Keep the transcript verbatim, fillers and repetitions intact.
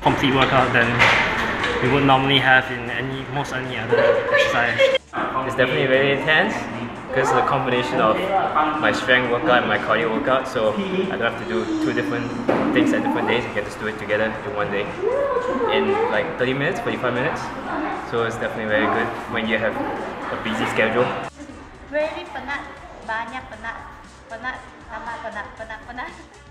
complete workout than we would normally have in any most any other exercise. It's definitely very intense because it's a combination of my strength workout and my cardio workout, so I don't have to do two different things at different days. I can just do it together in one day in like thirty minutes, forty-five minutes. So it's definitely very good when you have a busy schedule. Very penat, banyak penat, penat, sama penat, penat, penat.